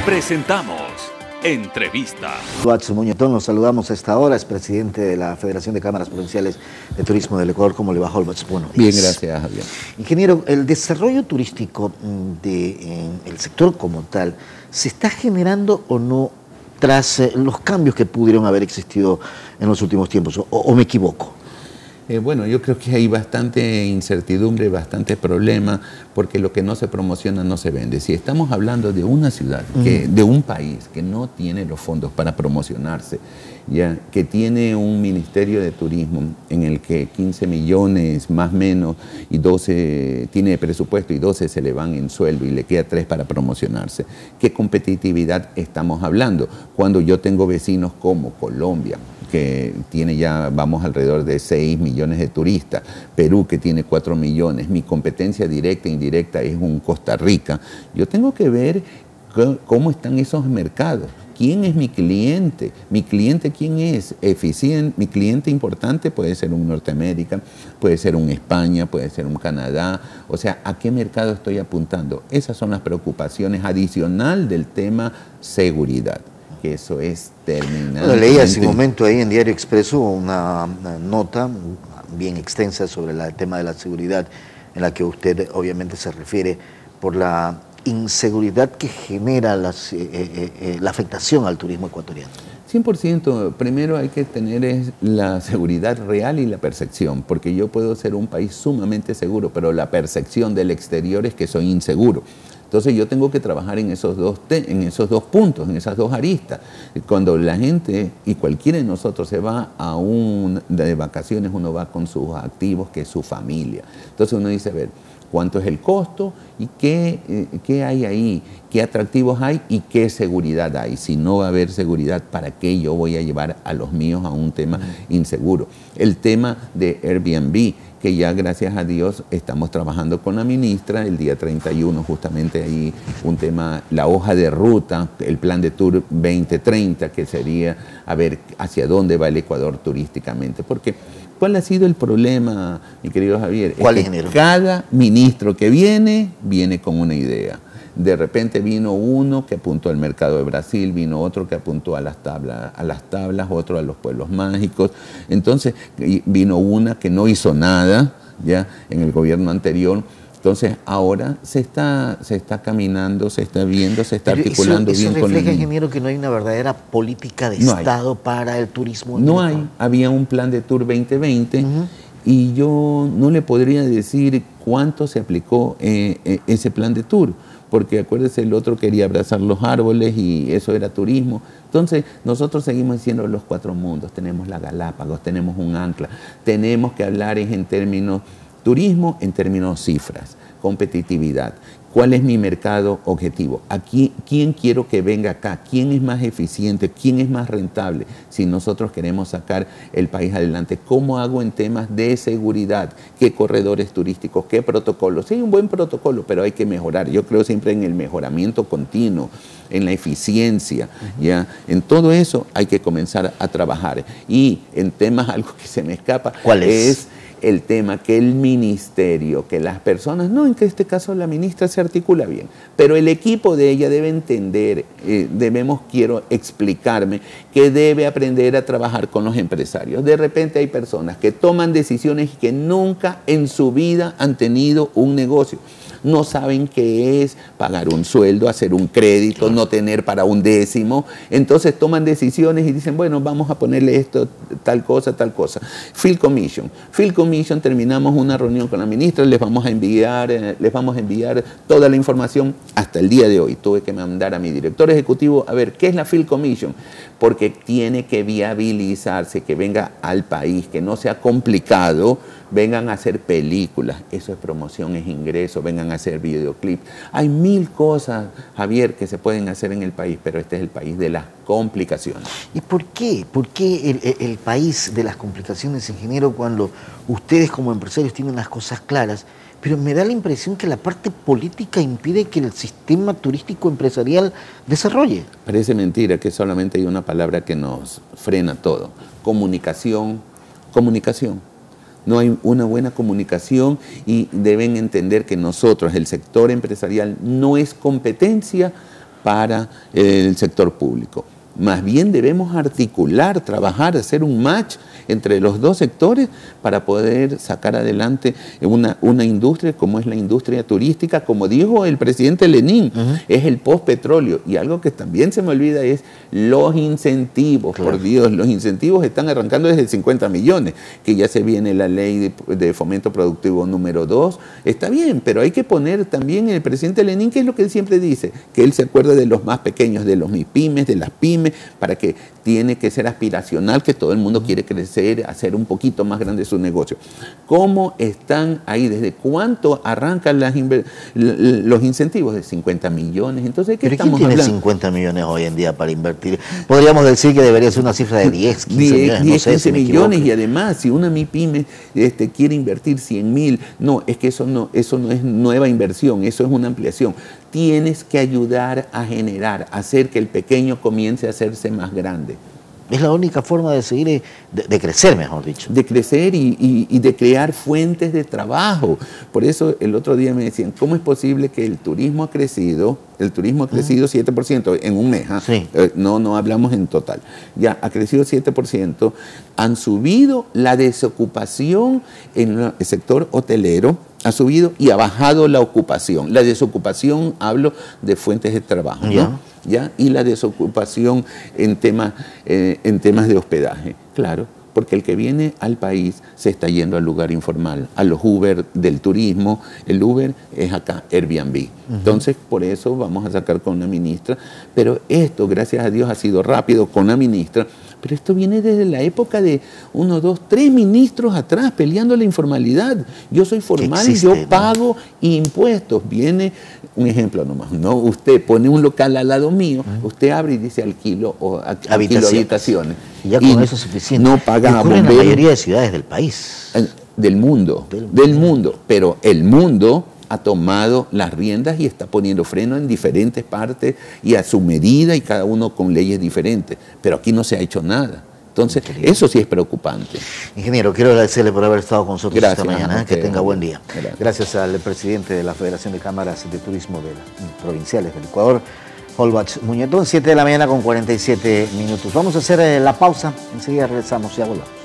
Presentamos Entrevista. Watson Muñetón, nos saludamos a esta hora, es presidente de la Federación de Cámaras Provinciales de Turismo del Ecuador. ¿Cómo le va, Holbach? Buenos días. Bien, gracias, Javier. Ingeniero, el desarrollo turístico del sector como tal, ¿se está generando o no tras los cambios que pudieron haber existido en los últimos tiempos? ¿O me equivoco? Bueno, yo creo que hay bastante incertidumbre, bastante problema, porque lo que no se promociona no se vende. Si estamos hablando de una ciudad, de un país que no tiene los fondos para promocionarse, ya que tiene un Ministerio de Turismo en el que 15 millones más o menos y 12 tiene presupuesto y 12 se le van en sueldo y le queda 3 para promocionarse, ¿qué competitividad estamos hablando? Cuando yo tengo vecinos como Colombia, que tiene ya, vamos, alrededor de 6 millones de turistas, Perú, que tiene 4 millones, mi competencia directa e indirecta es un Costa Rica. Yo tengo que ver cómo están esos mercados. ¿Quién es mi cliente? ¿Mi cliente quién es? Eficiente. Mi cliente importante puede ser un Norteamérica, puede ser un España, puede ser un Canadá. O sea, ¿a qué mercado estoy apuntando? Esas son las preocupaciones adicional del tema seguridad, que eso es terminante. Bueno, leí hace un momento ahí en Diario Expreso una nota bien extensa sobre el tema de la seguridad, en la que usted obviamente se refiere por la inseguridad que genera la afectación al turismo ecuatoriano. 100%, primero hay que tener la seguridad real y la percepción, porque yo puedo ser un país sumamente seguro, pero la percepción del exterior es que soy inseguro. Entonces yo tengo que trabajar en esos dos puntos, en esas dos aristas. Cuando la gente y cualquiera de nosotros se va de vacaciones, uno va con sus activos, que es su familia. Entonces uno dice, a ver, ¿cuánto es el costo y qué hay ahí? ¿Qué atractivos hay y qué seguridad hay? Si no va a haber seguridad, ¿para qué yo voy a llevar a los míos a un tema inseguro? El tema de Airbnb, que ya gracias a Dios estamos trabajando con la ministra, el día 31 justamente ahí un tema, la hoja de ruta, el plan de Tour 2030, que sería a ver hacia dónde va el Ecuador turísticamente, porque ¿cuál ha sido el problema, mi querido Javier? ¿Cuál es, cada ministro que viene con una idea. De repente vino uno que apuntó al mercado de Brasil, vino otro que apuntó a las tablas, otro a los pueblos mágicos. Entonces vino una que no hizo nada ya en el gobierno anterior. Entonces ahora se está caminando, se está viendo, se está articulando bien con el... ¿Eso refleja, ingeniero, que no hay una verdadera política de Estado para el turismo? No hay. Había un plan de Tour 2020 y yo no le podría decir cuánto se aplicó ese plan de Tour, porque acuérdese, el otro quería abrazar los árboles y eso era turismo. Entonces nosotros seguimos diciendo los 4 mundos, tenemos la Galápagos, tenemos un ancla, tenemos que hablar en términos turismo, en términos cifras, competitividad. ¿Cuál es mi mercado objetivo? Aquí, ¿quién quiero que venga acá? ¿Quién es más eficiente? ¿Quién es más rentable? Si nosotros queremos sacar el país adelante, ¿cómo hago en temas de seguridad? ¿Qué corredores turísticos? ¿Qué protocolos? Sí, hay un buen protocolo, pero hay que mejorar. Yo creo siempre en el mejoramiento continuo, en la eficiencia, ¿ya? En todo eso hay que comenzar a trabajar. Y en temas, algo que se me escapa, ¿cuál es el tema que el ministerio, que las personas, no, en que este caso la ministra se articula bien, pero el equipo de ella debe entender, quiero explicarme, que debe aprender a trabajar con los empresarios. De repente hay personas que toman decisiones y que nunca en su vida han tenido un negocio. No saben qué es pagar un sueldo, hacer un crédito, no tener para un décimo. Entonces toman decisiones y dicen, bueno, vamos a ponerle esto, tal cosa, tal cosa. Field Commission. Field Commission, terminamos una reunión con la ministra, les vamos a enviar toda la información. Hasta el día de hoy tuve que mandar a mi director ejecutivo a ver qué es la Field Commission, porque tiene que viabilizarse, que venga al país, que no sea complicado, vengan a hacer películas, eso es promoción, es ingreso, vengan a hacer videoclips. Hay 1000 cosas, Javier, que se pueden hacer en el país, pero este es el país de las complicaciones. ¿Y por qué? ¿Por qué el país de las complicaciones, ingeniero, cuando ustedes como empresarios tienen las cosas claras? Pero me da la impresión que la parte política impide que el sistema turístico empresarial desarrolle. Parece mentira que solamente hay una palabra que nos frena todo. Comunicación. No hay una buena comunicación y deben entender que nosotros, el sector empresarial, no es competencia para el sector público. Más bien debemos articular, trabajar, hacer un match entre los dos sectores para poder sacar adelante una industria como es la industria turística, como dijo el presidente Lenin, es el post-petróleo. Y algo que también se me olvida es los incentivos. Claro. Por Dios, los incentivos están arrancando desde 50 millones, que ya se viene la ley de fomento productivo número 2. Está bien, pero hay que poner también el presidente Lenin, que es lo que él siempre dice, que él se acuerda de los más pequeños, de los MIPYMES, de las pymes, para que tiene que ser aspiracional, que todo el mundo quiere crecer, hacer un poquito más grande su negocio. ¿Cómo están ahí? ¿Desde cuánto arrancan los incentivos? De 50 millones. Entonces, ¿qué estamos hablando? ¿Quién tiene 50 millones hoy en día para invertir? Podríamos decir que debería ser una cifra de 10, 15 millones. 10, 15 millones, y además, si una MIPYME quiere invertir 100.000, no, es que eso no es nueva inversión, eso es una ampliación. Tienes que ayudar a generar, hacer que el pequeño comience a hacerse más grande. Es la única forma de seguir, de crecer, mejor dicho. De crecer y de crear fuentes de trabajo. Por eso el otro día me decían, ¿cómo es posible que el turismo ha crecido? El turismo ha crecido 7% en un mes. Sí. No hablamos en total. Ya ha crecido 7%. Han subido la desocupación en el sector hotelero, ha subido y ha bajado la ocupación. La desocupación, hablo de fuentes de trabajo, ¿no? ¿Ya? Y la desocupación en temas de hospedaje. Claro, porque el que viene al país se está yendo al lugar informal, a los Uber del turismo. El Uber es acá, Airbnb. Entonces, por eso vamos a sacar con una ministra. Pero esto, gracias a Dios, ha sido rápido con la ministra. Pero esto viene desde la época de 1, 2, 3 ministros atrás peleando la informalidad. Yo soy formal y yo pago impuestos. Viene un ejemplo nomás, ¿no? Usted pone un local al lado mío, usted abre y dice alquilo habitaciones. Y ya con eso es suficiente. No paga en la mayoría de ciudades del país. Del mundo. Pero el mundo ha tomado las riendas y está poniendo freno en diferentes partes y a su medida, y cada uno con leyes diferentes. Pero aquí no se ha hecho nada. Entonces, eso sí es preocupante. Ingeniero, quiero agradecerle por haber estado con nosotros esta mañana. Que tenga buen día. Gracias al presidente de la Federación de Cámaras de Turismo Provinciales del Ecuador, Holbach Muñetón, 7 de la mañana con 47 minutos. Vamos a hacer la pausa, enseguida regresamos y volvamos.